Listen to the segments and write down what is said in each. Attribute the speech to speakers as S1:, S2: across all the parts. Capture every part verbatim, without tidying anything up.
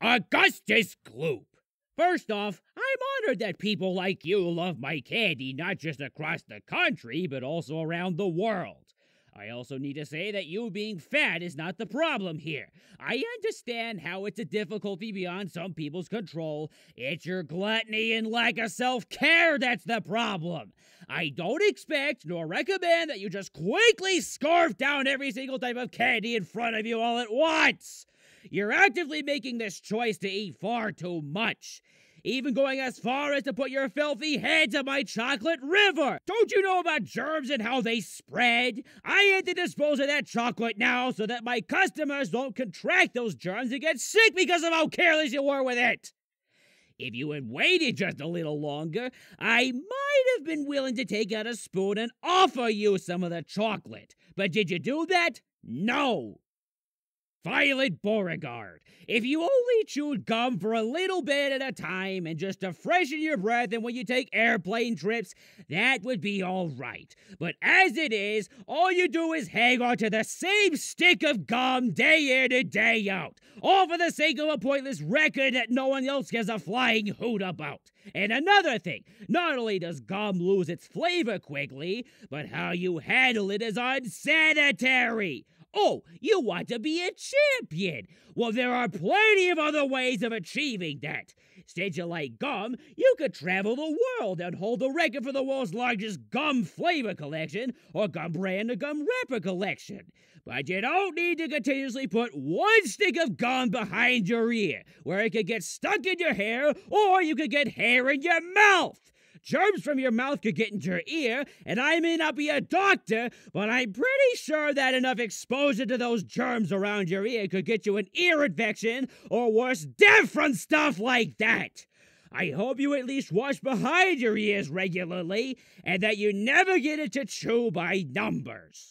S1: Augustus Gloop. First off, I'm honored that people like you love my candy not just across the country, but also around the world. I also need to say that you being fat is not the problem here. I understand how it's a difficulty beyond some people's control. It's your gluttony and lack of self-care that's the problem. I don't expect nor recommend that you just quickly scarf down every single type of candy in front of you all at once. You're actively making this choice to eat far too much, even going as far as to put your filthy hands in my chocolate river. Don't you know about germs and how they spread? I had to dispose of that chocolate now so that my customers don't contract those germs and get sick because of how careless you were with it. If you had waited just a little longer, I might have been willing to take out a spoon and offer you some of the chocolate. But did you do that? No. Violet Beauregard, if you only chewed gum for a little bit at a time and just to freshen your breath and when you take airplane trips, that would be all right. But as it is, all you do is hang on to the same stick of gum day in and day out, all for the sake of a pointless record that no one else gives a flying hoot about. And another thing, not only does gum lose its flavor quickly, but how you handle it is unsanitary. Oh, you want to be a champion? Well, there are plenty of other ways of achieving that. Since you like gum, you could travel the world and hold the record for the world's largest gum flavor collection, or gum brand or gum wrapper collection. But you don't need to continuously put one stick of gum behind your ear, where it could get stuck in your hair, or you could get hair in your mouth. Germs from your mouth could get into your ear, and I may not be a doctor, but I'm pretty sure that enough exposure to those germs around your ear could get you an ear infection, or worse, death from stuff like that. I hope you at least wash behind your ears regularly, and that you never get it to chew by numbers.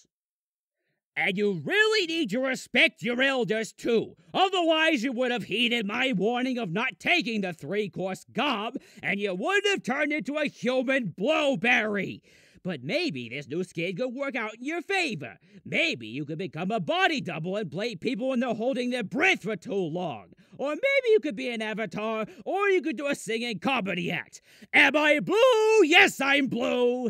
S1: And you really need to respect your elders, too. Otherwise, you would have heeded my warning of not taking the three-course gum, and you wouldn't have turned into a human blueberry. But maybe this new skin could work out in your favor. Maybe you could become a body double and play people when they're holding their breath for too long. Or maybe you could be an avatar, or you could do a singing comedy act. Am I blue? Yes, I'm blue.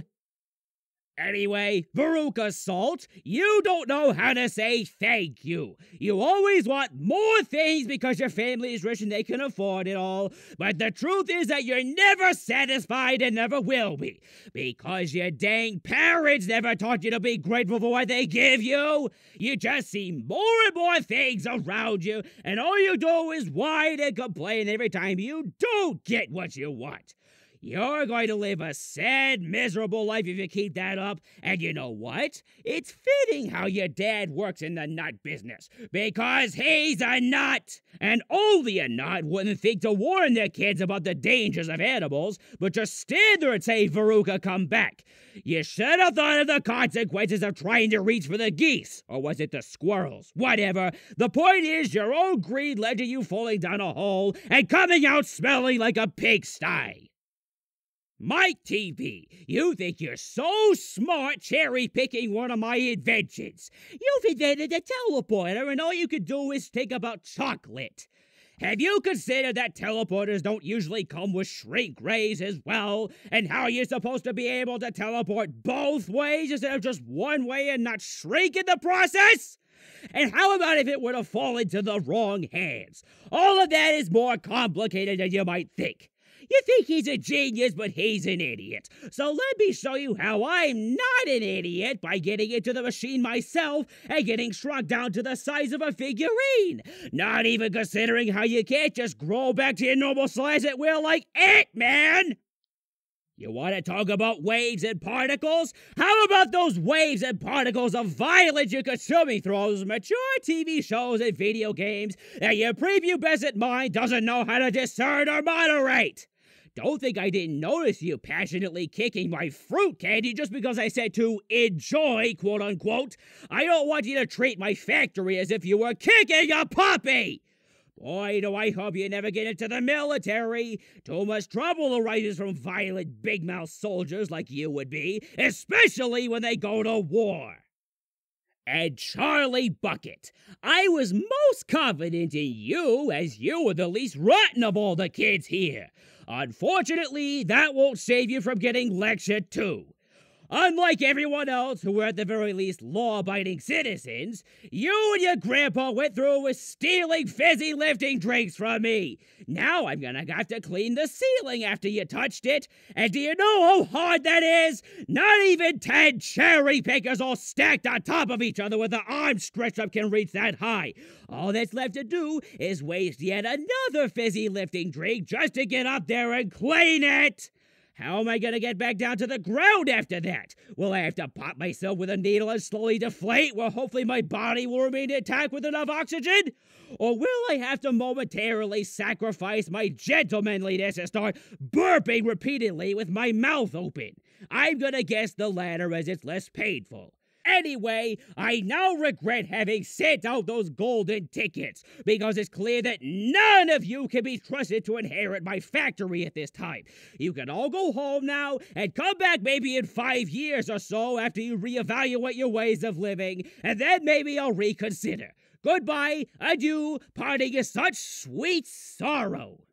S1: Anyway, Veruca Salt, you don't know how to say thank you. You always want more things because your family is rich and they can afford it all. But the truth is that you're never satisfied and never will be. Because your dang parents never taught you to be grateful for what they give you. You just see more and more things around you, and all you do is whine and complain every time you don't get what you want. You're going to live a sad, miserable life if you keep that up. And you know what? It's fitting how your dad works in the nut business. Because he's a nut. And only a nut wouldn't think to warn their kids about the dangers of animals, but just stand there and say, Veruca, come back. You should have thought of the consequences of trying to reach for the geese. Or was it the squirrels? Whatever. The point is, your own greed led to you falling down a hole and coming out smelling like a pigsty. Mike T V, you think you're so smart cherry-picking one of my inventions. You've invented a teleporter, and all you can do is think about chocolate. Have you considered that teleporters don't usually come with shrink rays as well, and how you're supposed to be able to teleport both ways instead of just one way and not shrink in the process? And how about if it were to fall into the wrong hands? All of that is more complicated than you might think. You think he's a genius, but he's an idiot. So let me show you how I'm not an idiot by getting into the machine myself and getting shrunk down to the size of a figurine. Not even considering how you can't just grow back to your normal size at will like Ant-Man. You want to talk about waves and particles? How about those waves and particles of violence you're consuming through all those mature T V shows and video games that your prepubescent mind doesn't know how to discern or moderate? Don't think I didn't notice you passionately kicking my fruit candy just because I said to enjoy, quote-unquote. I don't want you to treat my factory as if you were kicking a puppy. Boy, do I hope you never get into the military. Too much trouble arises from violent big-mouth soldiers like you would be, especially when they go to war. And Charlie Bucket, I was most confident in you as you were the least rotten of all the kids here. Unfortunately, that won't save you from getting lectured too. Unlike everyone else who were at the very least law-abiding citizens, you and your grandpa went through with stealing fizzy lifting drinks from me. Now I'm gonna have to clean the ceiling after you touched it. And do you know how hard that is? Not even ten cherry pickers all stacked on top of each other with their arms stretched up can reach that high. All that's left to do is waste yet another fizzy lifting drink just to get up there and clean it. How am I going to get back down to the ground after that? Will I have to pop myself with a needle and slowly deflate, where hopefully my body will remain intact with enough oxygen? Or will I have to momentarily sacrifice my gentlemanliness and start burping repeatedly with my mouth open? I'm going to guess the latter, as it's less painful. Anyway, I now regret having sent out those golden tickets, because it's clear that none of you can be trusted to inherit my factory at this time. You can all go home now and come back maybe in five years or so after you reevaluate your ways of living, and then maybe I'll reconsider. Goodbye, adieu, parting is such sweet sorrow.